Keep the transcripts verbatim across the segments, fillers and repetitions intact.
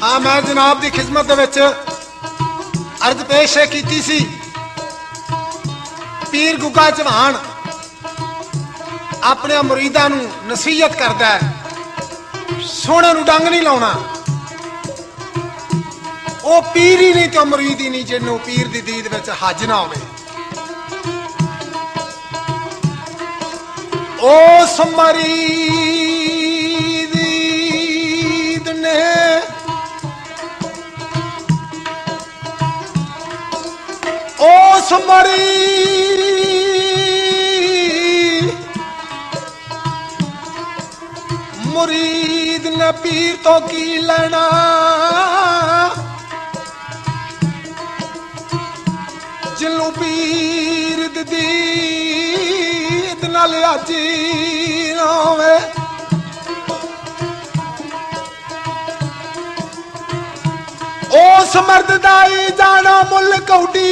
हाँ मैं जनाब की खिदमत अर्ज पेश की सी। पीर गुगा चौहान अपने मुरीदा नू नसीहत करता है, सोने नू डंग नहीं लाउणा। वो पीर ही नहीं तो मुरीद ही नहीं जिन्हों पीर दी दीद विच हज ना होवे। ओ मरीद दीद ने ओ मरीद मुरीद ने पीर तो की लेना, जिन्नू पीर दीद नाल अजी ना होवे। उस मर्द दा ही जाना मुल कौडी,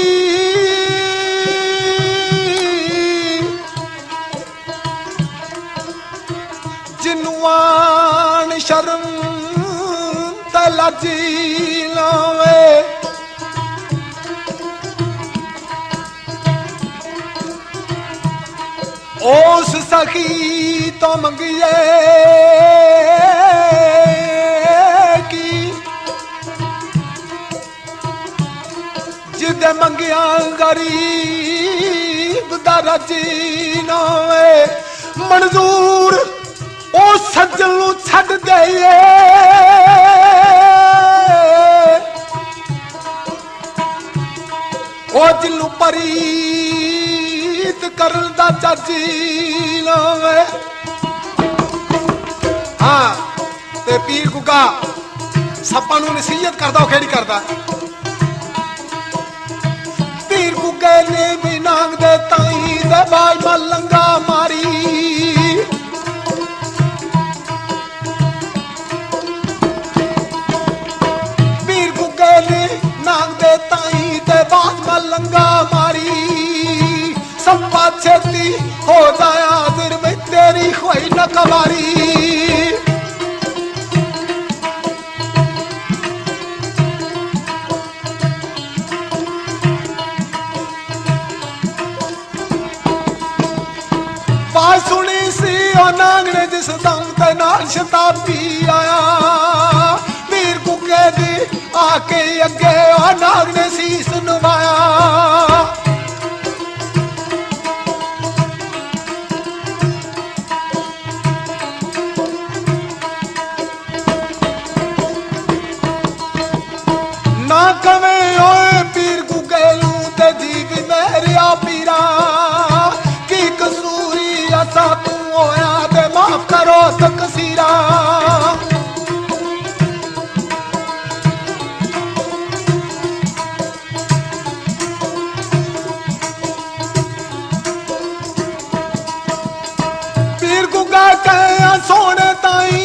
जिन्नू आन शर्म ते लजी ना होवे। उस सखी तो मंगिए की जिदे मंगिया गरीब दा रजी ना होवे। मंजूर ओ सज्जन नू छड्ड देइए, ओ जिन्नू परी करन दा चाची ना होवे। हाँ ते पीर गुगा सप्पा नू नसीहत करदा, ओ केड़ी करदा। पीर गुगे ने भी नांग दे ताई दे बाज मलंगा मारी, पीर गुगे ने नांग दे ताई दे बाज मलंगा मारी। सप्पा छेती हो जाया दिल में तेरी खोई न कवारी। बात सुनी सी ओ नांग ने जिस दम ते नाल शताबी आया। पीर गुगे दी आके अगे ओ नांग ने सीस नवाया। कवे ओए पीर गुगेलू ते जीव मेरिया पीरा, की कसूरी असा तू होया ते माफ करो तकसीरा। पीर गुगा कहे सोने ताई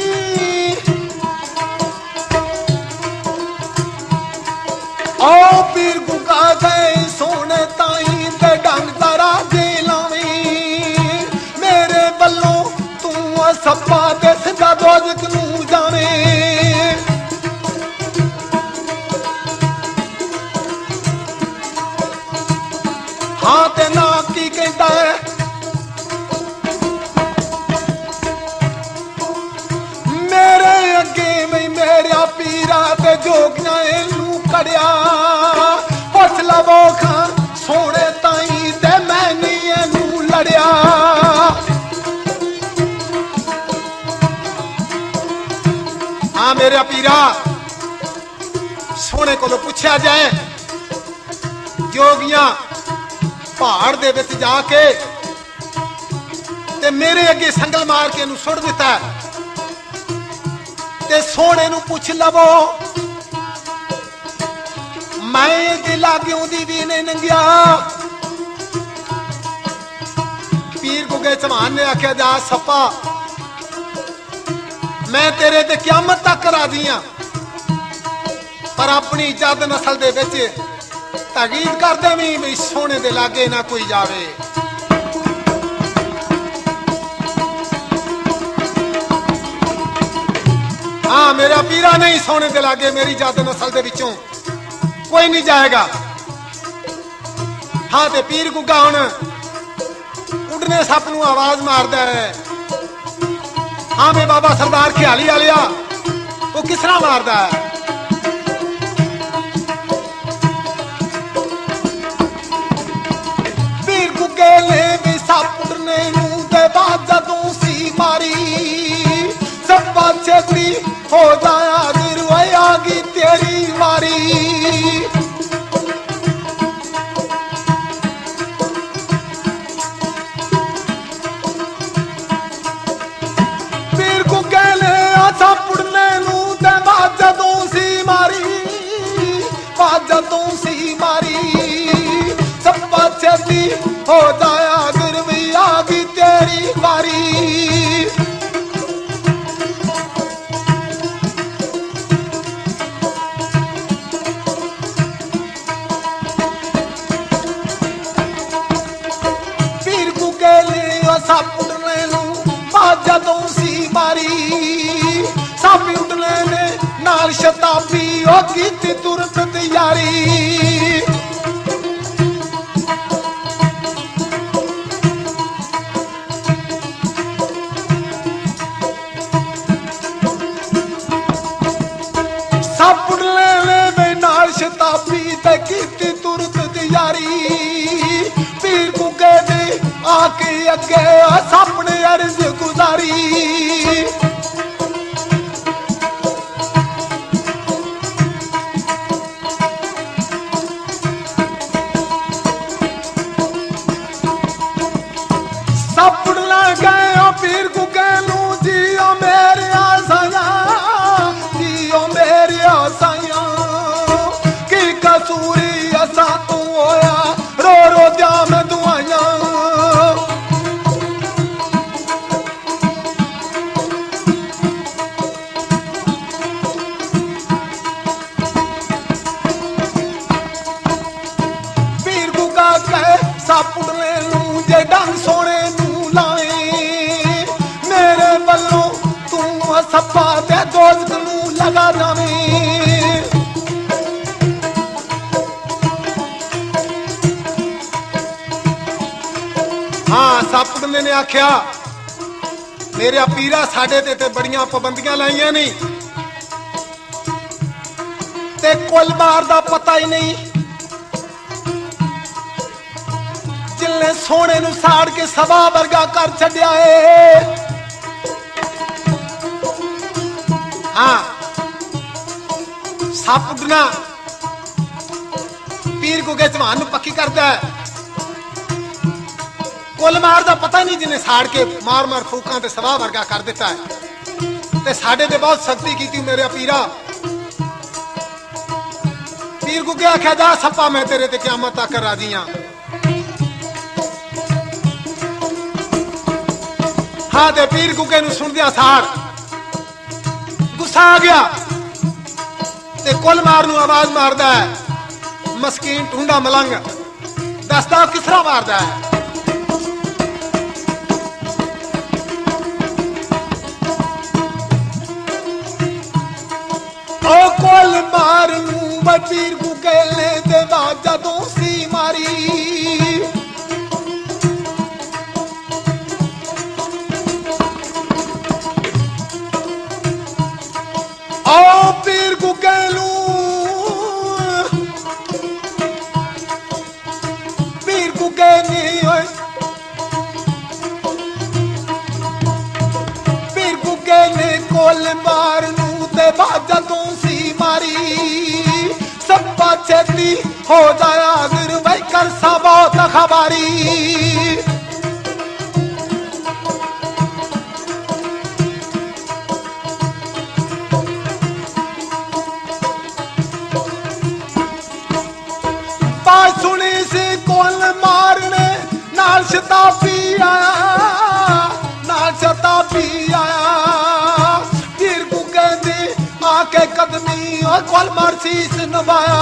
ओ पीर गुगा गए सोने ताई ते डंग तारा दे लावी। मेरे बल्लों तू सप्पा ते सिद्धा दोजख नू जावे। हाँ ते ना की कहता है, मेरे अगे में मेरा पीरा ते जोगियां नू कड़िया। पुछ लवो खां सोने ताई ते मैं नहीं नू लड़िया। हाँ मेरा पीरा सोने को पूछा जाए, जोगियां पहाड़ दे विच जाके ते मेरे अगे संगल मार के नू सुट दिता ते सोने नू पूछ लवो मैं दिला क्यों दी भी नहीं नंगिया। पीर गुगे चौहान ने आख्या जा सप्पा मैं तेरे ते क़यामत तक राजी हां, पर अपनी जद नस्ल दे विच ताकीद कर देवी भी सोने दे लागे ना कोई जावे। हाँ मेरा पीरा नहीं सोने दे लागे, मेरी जात नस्ल दे विचों कोई नहीं जाएगा। हाँ ते पीर गुग्गा हुण उड़ने सप नूं आवाज मारदा है। हाँ वे बाबा सरदार ख्याली वालिया वो किस तरह मारदा है। पीर गुग्गे ने भी सप उड़ने नूं ते बाद जदों सी मारी, सब छेती हो जाया गिर आ गई तेरी मारी। पीर गुग्गे ने सप उड़ने नूं ते बाद जदों सी मारी, बाद जदों सी मारी, सब छेती हो जाया गिर आ गई तेरी मारी। सप उड़ने नूं बाद जदों सी मारी, सप उड़ने ने नाल शताबी ओ कीती तुरत तैयारी। सप उड़ने ने नाल शताबी ते कीती तुरत तैयारी। पीर गुग्गे ने आके अगे सामने अर्ज गुजारी। सपना गए पीर गुग्गे नूं जियो मेरे आसाया, जियो मेरे आसाया, की कसूरी असा तू होया रो रो दिया मैं दुआया। सप उड़ने नूं जे डंग सोने नूं लाए, मेरे वल्लों तू सप्पा ते दोस्त नूं लगा जावे। हाँ सप उड़ने ने आख्या मेरे पीरा साडे ते ते बड़ियां पाबंदियां लाइयां नहीं ते कुल मार दा पता ही नहीं। जिले सोने नूं साड़ के सवा वर्गा कर छड्या है। हाँ सप उड़ना पीर गुग्गे जवान नूं पक्की करदा है। कुल मार दा पता नहीं जिन्हें साड़ के मार मार फूकां ते सवा वर्गा कर दिता है। ते साडे ते बहुत सख्ती कीती मेरे पीरा। पीर गुग्गे आख्या जा सप्पा मैं तेरे ते क़यामत तक राजी हां। हाँ ते पीर गुग्गे नूं सुनदिया सार गुस्सा आ गया ते कुल मार नूं आवाज मारदा है, मस्कीन टूंडा मलंग दसदा किस तरह मारदा है। ओ कुल मार नूं पीर गुग्गे ने ते जदों सी मारी, ओ पीर गुग्गे पीर गुग्गे ने पीर गुग्गे ने कोल मार नूं ते जदों सी मारी, सब छेती हो जाया गिर वही कर सा बहुत खबारी। सुनी सी कोल मारने नाल शताबी आया, नाल शताबी आया। पीर गुग्गे दी आके कदमी और कोल मार शीस नवाया।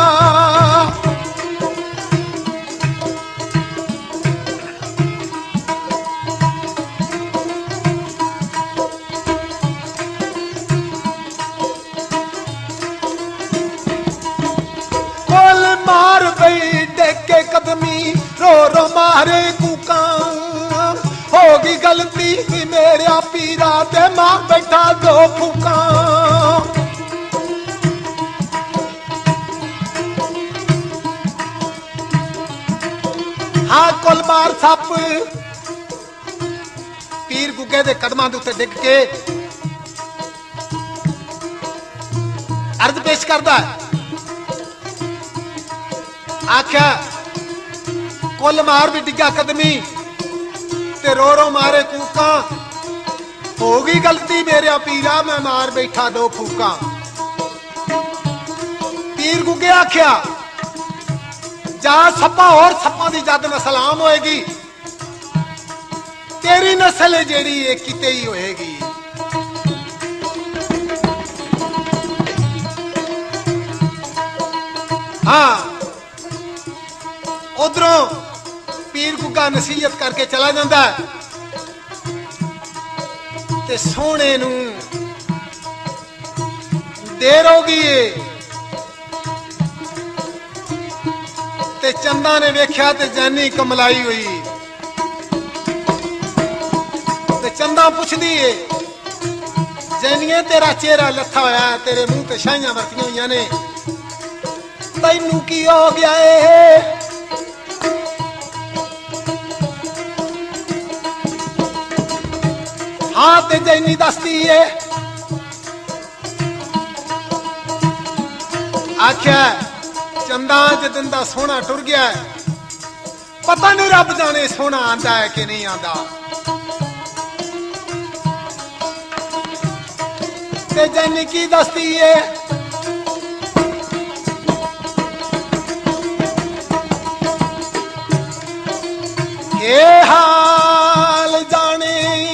मारे कूका होगी गलती मेरे पीरा ते मां बैठा दो फूका। हाँ कुलमार सप पीर गुगे दे कदमां दे उत्ते डिग के अर्ज पेश करदा है। आख्या कुलमार भी डिग्गा कदमी ते रो रो मारे कूका होगी गलती मेरे पीरा मैं मार बैठा दो फूका। पीर गुगे आख्या जा सप्पा और सप्पा दी जद में सलाम होएगी तेरी नस्ल जेड़ी है किते ही होएगी। हाँ उधरों पीर गुगा नसीहत करके चला जाता है ते सोने नू देर हो गई है ते चंदा ने वेख्या ते जैनी कमलाई हुई ते चंदा पुछदी है जैनिए तेरा चेहरा लथा होया तेरे मुंह ते शाइयां वरतियां हुई ने तैनू की हो गया है। हाँ ते जैनी दसदी है आख्या चंदा जदन दा सोना टुर गया है पता नहीं रब जाने सोना आंदा है कि नहीं आंदा। ते जैनी की दसदी है ये हाल जाने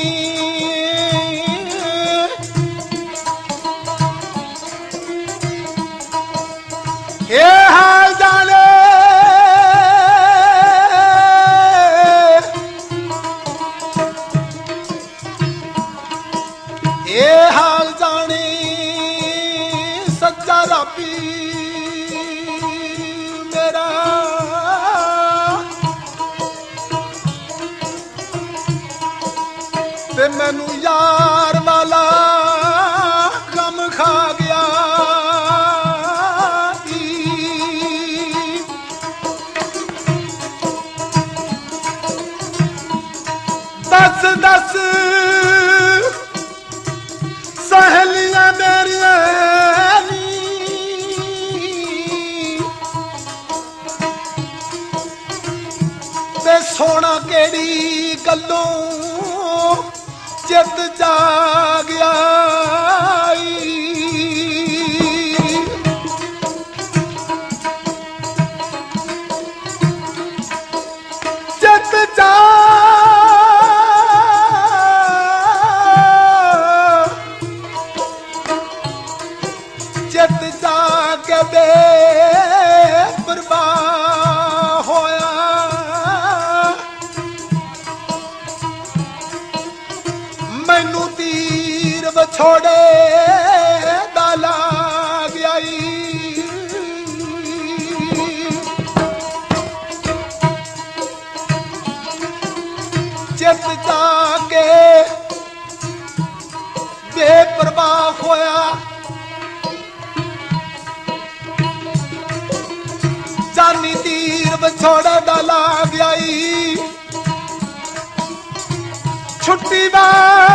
ये हाल जाने ये हाल जाने सच्चा रबी मेरा ते मैनू यार वाला गम खा गया। दस दस सहेलियां मेरिया ते सोना केड़ी गल्लों चित जागया चित जा चित जाके बे बर्बाद होया मैनू तीर बछोड़े दा लाग आई। चित जाके बेपरवाह होया जानी तीर बछोड़ा दा लाग आई। छुट्टी वा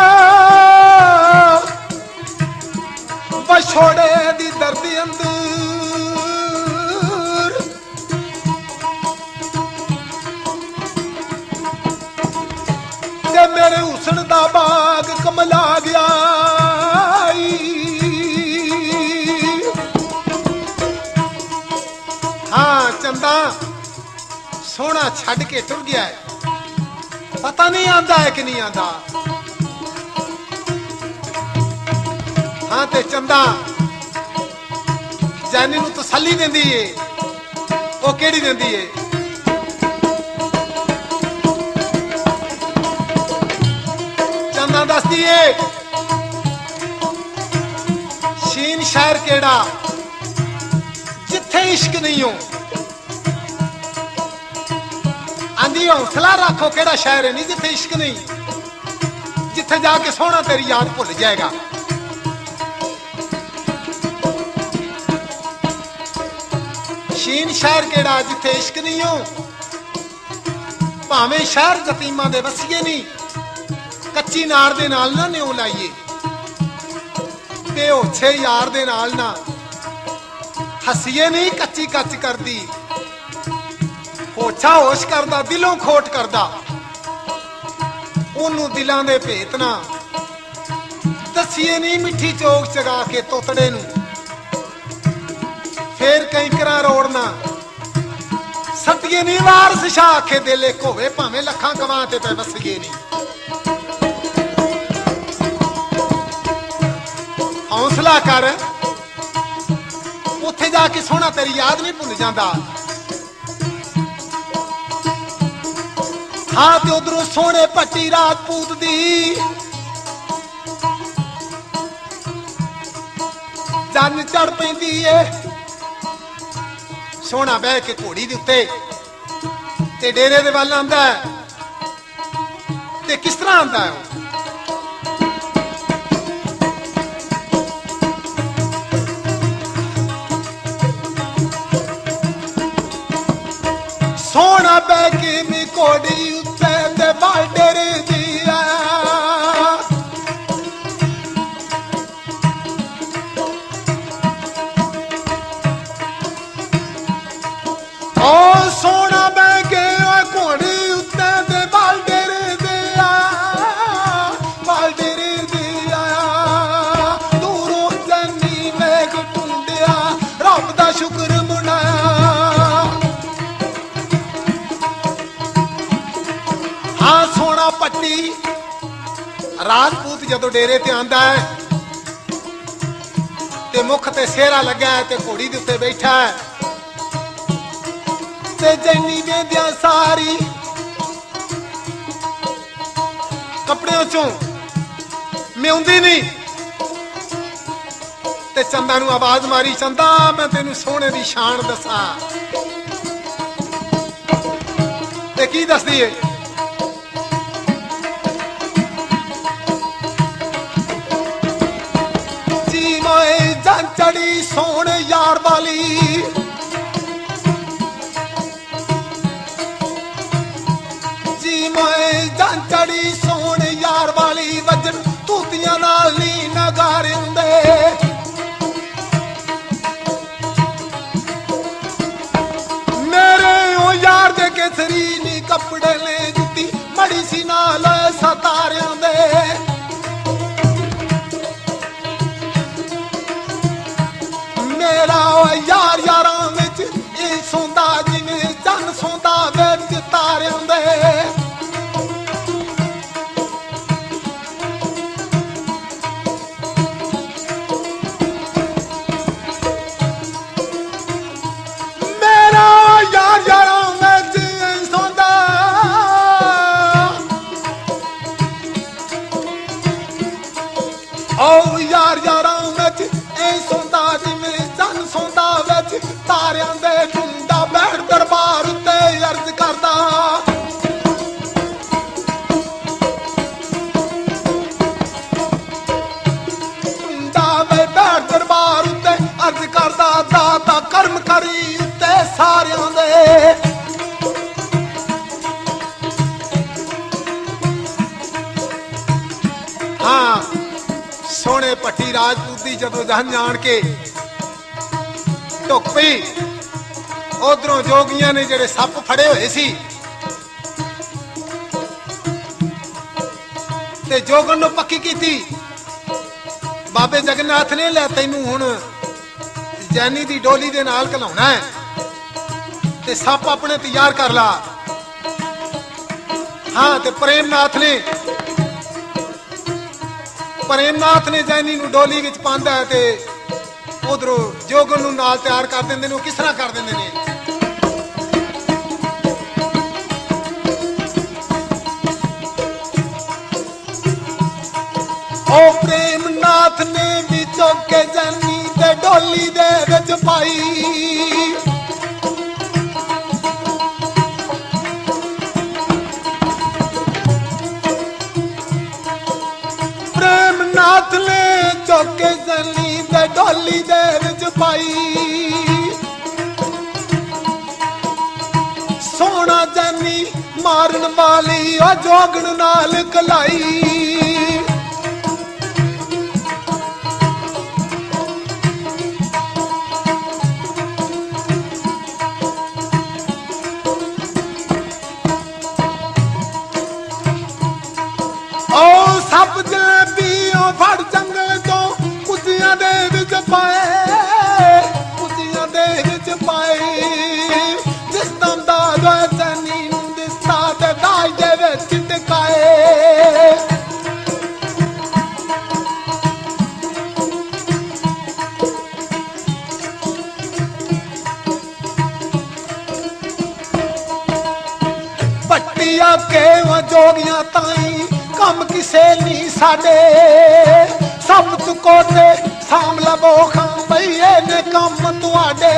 बछोड़े दी दर्दी अंदर ते मेरे हुस्न दा बाग कमला गया। हाँ चंदा सोना छड़ के टुर गया है पता नहीं आंदा है कि नहीं आंदा। हाँ ते चंदा जैनी नू तसल्ली देंदी है वो केड़ी देंदी है चंदा दसदी है शीन शहर केड़ा जिथे इश्क नहीं हो जानी हौसला रखो, केड़ा शहर है नहीं जिथे इश्क नहीं, जिथे जाके सोना तेरी याद भुल जाएगा। शीन शहर केड़ा जिथे इश्क नहीं हो, भावें शहर जतीमा दे वसीए नहीं, कच्ची नार दे नाल ना न्यू लाइए, बेहोछे यार दे नाल ना हसीए नहीं, कच्ची कच कर दी, होछा होश करदा, दिलों खोट करदा, ओनू दिलां दे भेत ना दसीए नहीं, मिठी चोक चगा के तोतड़े नू फिर कई करा रोड़ना, सतिए नहीं वारस शाह आखे दिले कोवे, भावें लखां गवां ते पे वसीए नहीं। हौसला कर, उत्थे जाके सोना तेरी याद नहीं भुल जाता। हाँ ते उधरों सोने पट्टी राजपूत दी जन चढ़ पैंदी है, सोना बह के घोड़ी दे उत्ते ते डेरे दे वल आंदा है, ते किस तरह आंदा है? सोना बह के मी घोड़ी उत्ते ते बाल डेरे दिया, ओ सोना बह के घोड़ी उत्ते ते बाल डेरे दिया, बाल डेरे दिया, दूरों जनी मेघ टुंडिया, रब दा शुक्र मनाया। हाँ सोना पट्टी राजपूत जदों डेरे ते आंदा है ते मुख ते सेहरा लगा है ते घोड़ी दे उत्ते बैठा है, ते जैनी वेंदिया सारी कपड़ियों चों म्यूंदी नहीं, ते चंदा नू आवाज मारी, चंदा मैं तेनू सोने दी शान दसा, ते की दसदी है? चढ़ी सोन यार वाली, जी मोए जान चढ़ी सोन यार वाली, वजन तूतियां नाल नी नगारे हुंदे, मेरे ओ यार दे केसरी नी कपड़े ले, जुत्ती मड़ी सी नाल सतारियां दे, यार यारां विच ए सोंदा जिवें चन सोंदा विच तारियां दे, मेरा यार यारां विच ए सोंदा, ओ यार यारां विच ए सोंदा जिवें सोंदा विच तारियां दे, टुंडा बैठ दरबार उत्ते अर्ज करदा, टुंडा बैठ दरबार उत्ते अर्ज करदा, दाता कर्म करी उत्ते सारियां दे। हाँ सोने पट्टी राजपूत दी जदों जहन जान के ढुक पई, उधरों जोगियां ने जेड़े सप फड़े हुए सी ते जोगन नूं पक्की कीती, बाबे जगन्नाथ ने लै तैनूं हुण जैनी दी डोली दे नाल घलाउणा है, ते सप अपने तैयार कर ला। हाँ ते प्रेमनाथ ने प्रेमनाथ ने जैनी नूं डोली विच पांदा है ते उधरों जोगन नूं नाल तैयार कर देंदे ने। किस तरह कर देंदे ने? ओ प्रेमनाथ ने भी चौके जैनी ते डोली दे विच पाई, चौके जली दे डोली दे विच पाई सोना जानी मारन वाली ओ जोगन नाल कलाई सब जलेबी फड़ जंगल तो कुतियां दे विच पाए कुतियां दे विच पाए जिस दम दा चनी दिसदा ते दाज दे विच टिकाए पट्टिया के जोगियां ताई कम किसे नहीं साडे सब चुको ते साम लवो खां भईए ने कम तुआडे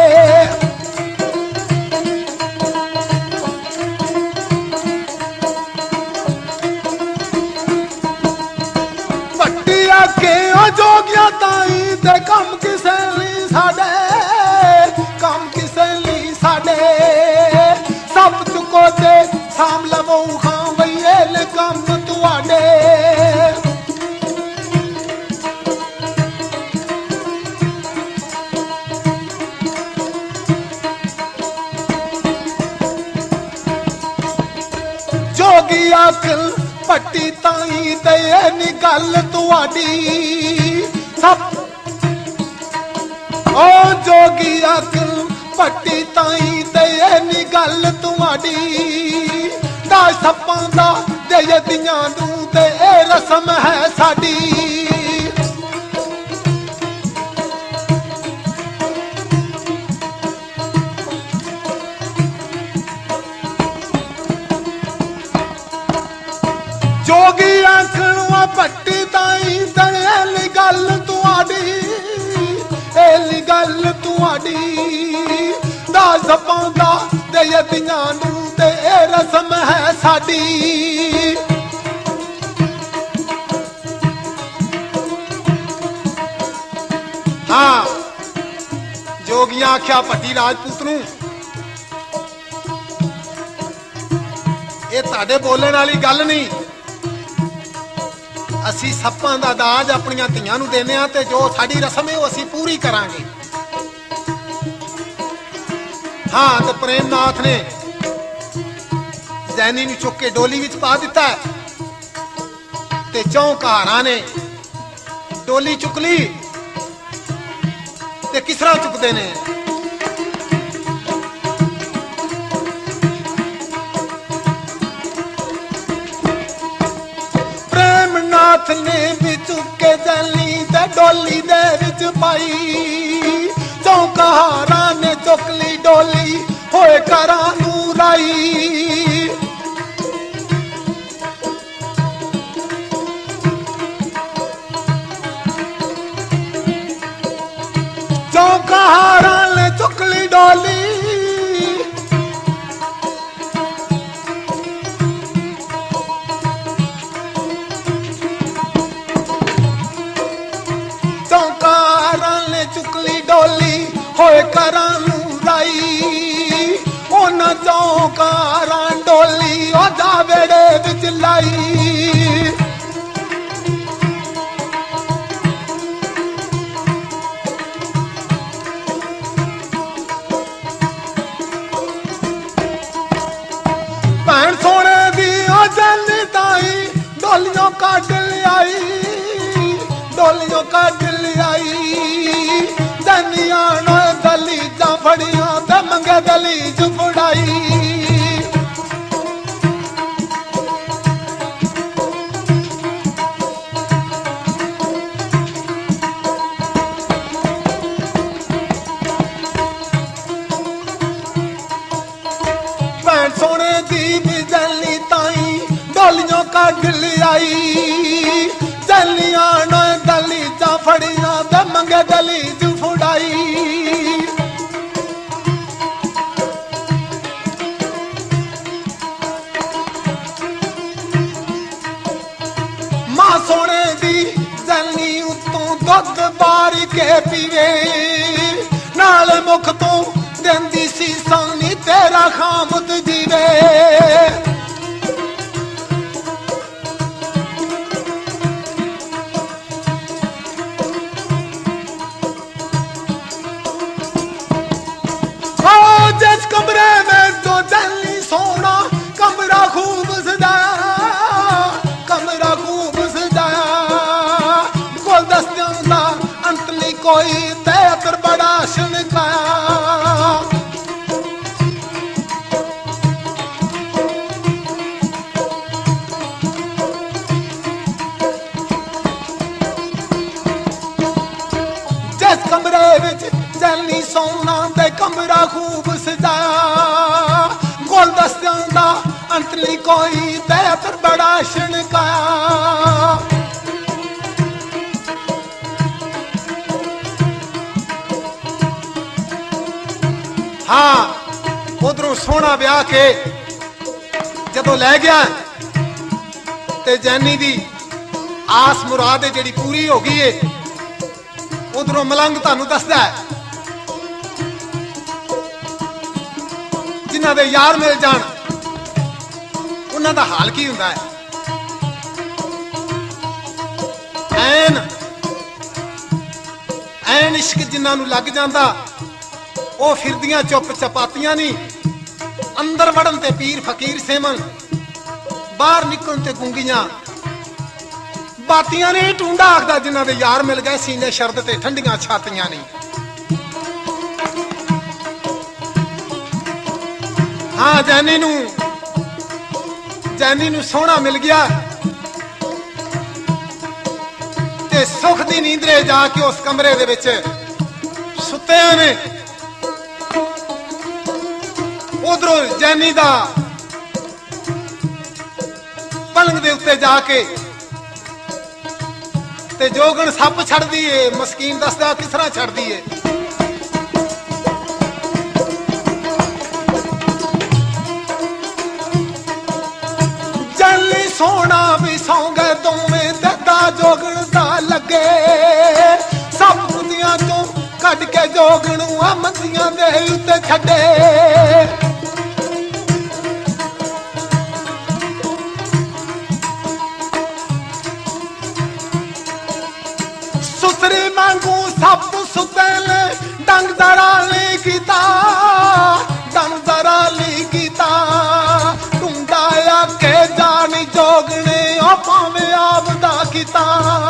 पट्टिया के जोगिया ताई ते कम किसे नहीं साडे कम किसे नहीं साडे सब चुको ते साम लवो खां भईए ने कम जोगी अकल पट्टी ताई ते नी गल तुआडी सब ओ जोगी अकल पट्टी ताई ते नी गल तुआडी दा सप्पां दा दे यदियां नू ते ए रस्म है साडी जोगी आखणवा पट्टी ताई ते एली गल तुआडी एली गल तुआडी दा सप्पां दा दे यदियां नू ते ए रस्म है साडी हाँ जोगियां आख्या पट्टी राजपूत नू ये ताडे बोलण वाली गल नहीं असी सप्पां दा दाज अपनियां धीआं नू देने आ ते जो साडी रस्म है वो असी पूरी करांगे हाँ तो प्रेमनाथ ने जैनी नू चुक के डोली विच पा दिता है ते चौं कहारां ने डोली चुक ली ते किस तरह चुकते ने प्रेमनाथ ने भी चुके जली ते डोली दे विच पाई चौकारा ने चुकली डोली होए करा नू राई चौकारा ने चुकली डोली चौकारा ने चुकली डोली होए करा नू राई ओना चौकारा डोली ओ जावेड़े विच लाई के पीवे नाल मुख तो देंदी सी सानी तेरा खामद जीवे जिस कमरे में तो जल्दी सोना कमरा खूब सजाया कमरा खूब सजाया गुलदस्तियों का अंत नहीं कोई तेतर बड़ा शनकाया जिस कमरे विच जल्दी सोना दे कमरा खूब सजाया गुलदस्तियों का अंत नहीं कोई तेतर बड़ा शनकाया हाँ उधरों सोना ब्याह के जदों लै गया ते जैनी दी आस मुराद जिहड़ी पूरी हो गई है उधरों मलंग तुहानूं दसदा है जिन्हां दे यार मिल जाण उन्हां दा हाल की हुंदा है ऐन ऐन इश्क जिन्हां नूं लग जांदा ਉਹ ਫਿਰਦੀਆਂ ਚੁੱਪ ਚਪਾਤੀਆਂ ਨਹੀਂ ਅੰਦਰ ਵੜਨ ਤੇ ਪੀਰ ਫਕੀਰ ਸੇਮਨ ਬਾਹਰ ਨਿਕਲਣ ਤੇ ਗੁੰਗੀਆਂ ਬਾਤੀਆਂ ਨੇ ਟੁੰਡਾ ਆਖਦਾ ਜਿਨ੍ਹਾਂ ਦੇ ਯਾਰ ਮਿਲ ਗਏ ਸੀਨੇ ਸ਼ਰਦ ਤੇ ਠੰਡੀਆਂ ਛਾਤੀਆਂ ਨਹੀਂ ਹਾਂ ਜੈਨੀ ਨੂੰ ਜੈਨੀ ਨੂੰ ਸੋਹਣਾ ਮਿਲ ਗਿਆ ਤੇ ਸੁਖ ਦੀ ਨੀਂਦਰੇ ਜਾ ਕੇ ਉਸ ਕਮਰੇ ਦੇ ਵਿੱਚ ਸੁੱਤੇ ਨੇ उधरों जैनी दा पलंग दे उत्ते जाके ते जोगन सप छड़ दी है मस्कीन दसदा किस तरह छड़ दी है जल्दी सोना भी सौ गए दोवें ददा जोगन दा लगे सब बुंदियां तो कट के जोगन आ मंदियां दे उत्ते छड़े सुतरी मांगू सब सुतल डंग दराली कीता डंग दराली कीता टुंडाया के जानी जोगने ओ पावे आपदा कीता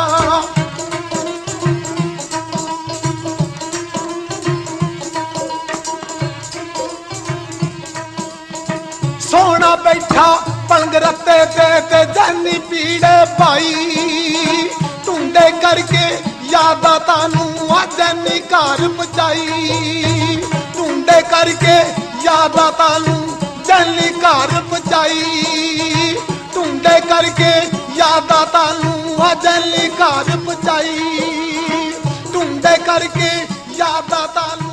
सोना बैठा पलंग रत्ते ते ते जानी पीड़े पाई टुंडे करके यादा तानू जैनी घर पचाई टुंडे करके यादा तानू जैनी घर पचाई टुंडे करके यादा तानू जैनी घर पचाई टुंडे करके यादा तानू